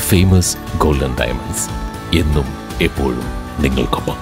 Famous golden diamonds എന്നും എപ്പോഴും നിങ്ങൾക്കൊപ്പം.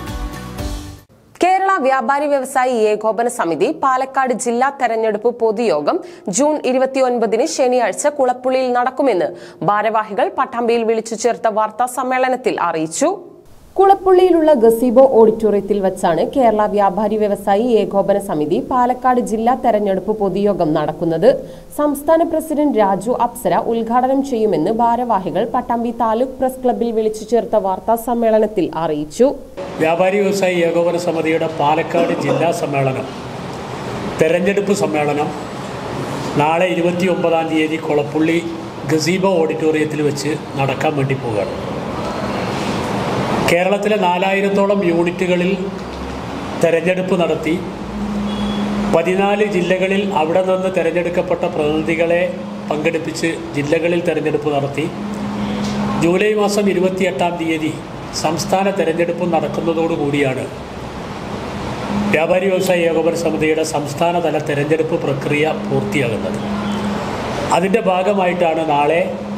കേരള വ്യാപാരി വ്യവസായി ഏകോപന സമിതി പാലക്കാട് ജില്ലാ തെരഞ്ഞെടുപ്പ് പൊതുയോഗം ജൂൺ 29 ശനിയാഴ്ച കുളപ്പുള്ളിയിൽ നടക്കുമെന്ന് ഭാരവാഹികൾ പട്ടാമ്പിയിൽ വിളിച്ചു ചേർത്ത വാർത്താ സമ്മേളനത്തിൽ അറിയിച്ചു. കുളപ്പുള്ളിയിലുള്ള ഗസീബോ ഓഡിറ്റോറിയത്തിൽ വച്ചാണ് കേരള വ്യാപാരി വ്യവസായി ഏകോപന സമിതി പാലക്കാട് ജില്ലാ തെരഞ്ഞെടുപ്പ് പൊതുയോഗം നടക്കുന്നത്. സംസ്ഥാന പ്രസിഡന്റ് രാജു അപ്സര ഉദ്ഘാടനം ചെയ്യുമെന്ന് ഭാരവാഹികൾ പട്ടാമ്പി താലൂക്ക് പ്രസ് ക്ലബ്ബിൽ വിളിച്ചു ചേർത്ത വാർത്താ സമ്മേളനത്തിൽ അറിയിച്ചു. വ്യാപാരി വ്യവസായി ഏകോപന സമിതിയുടെ പാലക്കാട് ജില്ലാ സമ്മേളനം തെരഞ്ഞെടുപ്പ് സമ്മേളനം നാളെ 29-ാം തീയതി കുളപ്പുള്ളി ഗസീബോ ഓഡിറ്റോറിയത്തിൽ വെച്ച് നടക്കാൻ വേണ്ടി പോവുകയാണ്. കേരളത്തിലെ 4000-ഓളം യൂണിറ്റുകളിൽ തെരഞ്ഞെടുപ്പ് നടത്തി 14 ജില്ലകളിൽ അവിടെ നിന്ന് തിരഞ്ഞെടുക്കപ്പെട്ട പ്രതിനിധികളെ പങ്കെടുപ്പിച്ച് ജില്ലകളിൽ തെരഞ്ഞെടുപ്പ് നടത്തി ജൂലൈ മാസം 28-ാം തീയതി സംസ്ഥാന തെരഞ്ഞെടുപ്പ് നടക്കുന്നതോടുകൂടിയാണ് വ്യാപാരി വ്യവസായി ഏകോപന സമിതിയുടെ സംസ്ഥാനതല തെരഞ്ഞെടുപ്പ് പ്രക്രിയ പൂർത്തിയാകുന്നത്. അതിൻ്റെ ഭാഗമായിട്ടാണ് നാളെ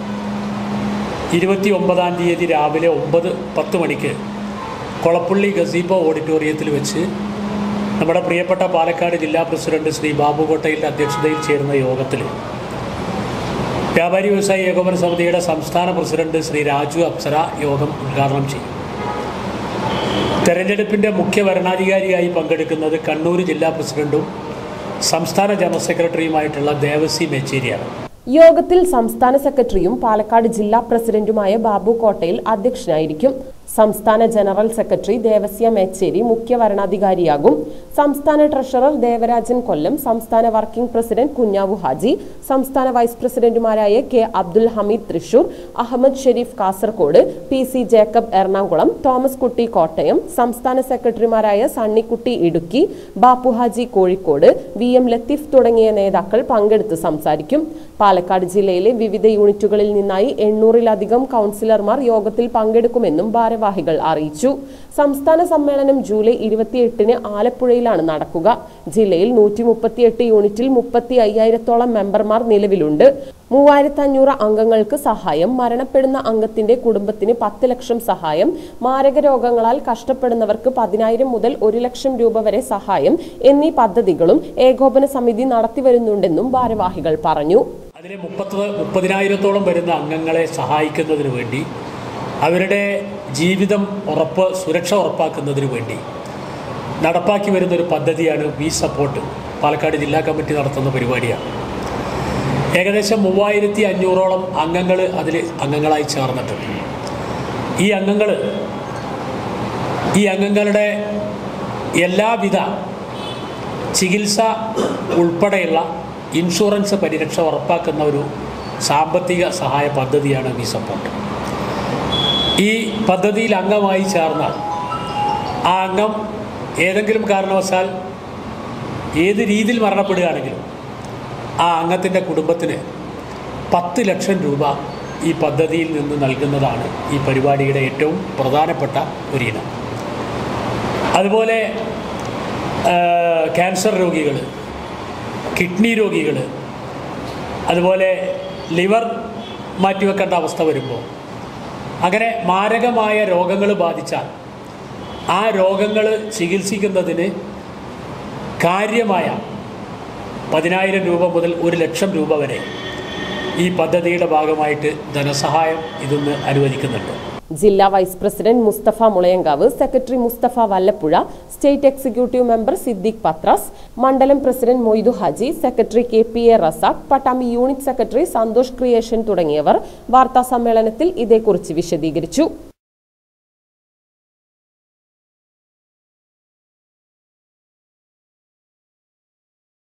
29-ാം തീയതി രാവിലെ 9-10 മണിക്ക് കുളപ്പുള്ളി ഗസീബോ ഓഡിറ്റോറിയത്തിൽ വെച്ച് നമ്മുടെ പ്രിയപ്പെട്ട പാലക്കാട് ജില്ലാ പ്രസിഡന്റ് ശ്രീ ബാബു കോട്ടയിലിൻ്റെ അധ്യക്ഷതയിൽ ചേരുന്ന യോഗത്തിൽ വ്യാപാരി വ്യവസായി ഏകോപന സമിതിയുടെ സംസ്ഥാന പ്രസിഡന്റ് ശ്രീ രാജു അപ്സര യോഗം ഉദ്ഘാടനം ചെയ്യും. തെരഞ്ഞെടുപ്പിൻ്റെ മുഖ്യ വരണാധികാരിയായി പങ്കെടുക്കുന്നത് കണ്ണൂർ ജില്ലാ പ്രസിഡന്റും സംസ്ഥാന ജനറൽ സെക്രട്ടറിയുമായിട്ടുള്ള ദേവസി മേച്ചേരിയാണ്. യോഗത്തിൽ സംസ്ഥാന സെക്രട്ടറിയും പാലക്കാട് ജില്ലാ പ്രസിഡന്റുമായ ബാബു കോട്ടയിൽ അധ്യക്ഷനായിരിക്കും. സംസ്ഥാന ജനറൽ സെക്രട്ടറി ദേവസ്യ മേച്ചേരി മുഖ്യ വരണാധികാരിയാകും. സംസ്ഥാന ട്രഷറർ ദേവരാജൻ കൊല്ലം, സംസ്ഥാന വർക്കിംഗ് പ്രസിഡന്റ് കുഞ്ഞാവു ഹാജി, സംസ്ഥാന വൈസ് പ്രസിഡന്റുമാരായ കെ അബ്ദുൽ ഹമീദ് തൃശൂർ, അഹമ്മദ് ഷെരീഫ് കാസർകോട്, PC ജേക്കബ് എറണാകുളം, തോമസ് കുട്ടി കോട്ടയം, സംസ്ഥാന സെക്രട്ടറിമാരായ സണ്ണിക്കുട്ടി ഇടുക്കി, ബാപ്പു ഹാജി കോഴിക്കോട്, VM ലത്തീഫ് തുടങ്ങിയ നേതാക്കൾ പങ്കെടുത്ത് സംസാരിക്കും. പാലക്കാട് ജില്ലയിലെ വിവിധ യൂണിറ്റുകളിൽ നിന്നായി 800-ലധികം കൗൺസിലർമാർ യോഗത്തിൽ പങ്കെടുക്കുമെന്നും ഭാരവാഹികൾ അറിയിച്ചു. സംസ്ഥാന സമ്മേളനം ജൂലൈ 28-ന് ആലപ്പുഴയിലാണ് നടക്കുക. ജില്ലയിൽ 138 യൂണിറ്റിൽ 35,000-ഓളം മെമ്പർമാർ നിലവിലുണ്ട്. 3500 അംഗങ്ങൾക്ക് സഹായം, മരണപ്പെടുന്ന അംഗത്തിന്റെ കുടുംബത്തിന് 10 ലക്ഷം സഹായം, മാരക രോഗങ്ങളാൽ കഷ്ടപ്പെടുന്നവർക്ക് 10,000 മുതൽ 1 ലക്ഷം രൂപ വരെ സഹായം എന്നീ പദ്ധതികളും ഏകോപന സമിതി നടത്തിവരുന്നുണ്ടെന്നും ഭാരവാഹികൾ പറഞ്ഞു. അതിലെ 30,000-ഓളം വരുന്ന അംഗങ്ങളെ സഹായിക്കുന്നതിന് വേണ്ടി, അവരുടെ ജീവിതം സുരക്ഷ ഉറപ്പാക്കുന്നതിന് വേണ്ടി നടപ്പാക്കി വരുന്നൊരു പദ്ധതിയാണ് വി സപ്പോർട്ട്. പാലക്കാട് ജില്ലാ കമ്മിറ്റി നടത്തുന്ന പരിപാടിയാണ്. ഏകദേശം 3500-ഓളം അംഗങ്ങൾ അതിൽ അംഗങ്ങളായി ചേർന്നിട്ടുണ്ട്. ഈ അംഗങ്ങളുടെ എല്ലാവിധ ചികിത്സ ഉൾപ്പെടെയുള്ള ഇൻഷുറൻസ് പരിരക്ഷ ഉറപ്പാക്കുന്ന ഒരു സാമ്പത്തിക സഹായ പദ്ധതിയാണ് വി സപ്പോർട്ട്. ഈ പദ്ധതിയിൽ അംഗമായി ചേർന്നാൽ ആ അംഗം ഏതെങ്കിലും കാരണവശാൽ ഏത് രീതിയിൽ മരണപ്പെടുകയാണെങ്കിലും ആ അംഗത്തിൻ്റെ കുടുംബത്തിന് 10 ലക്ഷം രൂപ ഈ പദ്ധതിയിൽ നിന്ന് നൽകുന്നതാണ് ഈ പരിപാടിയുടെ ഏറ്റവും പ്രധാനപ്പെട്ട ഒരു ഇനം. അതുപോലെ ക്യാൻസർ രോഗികൾ, കിഡ്നി രോഗികൾ, അതുപോലെ ലിവർ മാറ്റിവെക്കേണ്ട അവസ്ഥ വരുമ്പോൾ, അങ്ങനെ മാരകമായ രോഗങ്ങൾ ബാധിച്ചാൽ ആ രോഗങ്ങൾ ചികിത്സിക്കുന്നതിന് കാര്യമായ 10,000 രൂപ മുതൽ 1 ലക്ഷം രൂപ വരെ ഈ പദ്ധതിയുടെ ഭാഗമായിട്ട് ധനസഹായം ഇതിന്ന് അനുവദിക്കുന്നുണ്ട്. ജില്ലാ vice president Mustafa Mulayankavu, secretary Mustafa Vallappuzha, state executive member Siddique Pathras, മണ്ഡലം president Moidu Haji, secretary KPA Razak, Pattambi unit secretary Santhosh creation തുടങ്ങിയവർ വാർത്താ സമ്മേളനത്തിൽ ഇതേക്കുറിച്ച് വിശദീകരിച്ചു.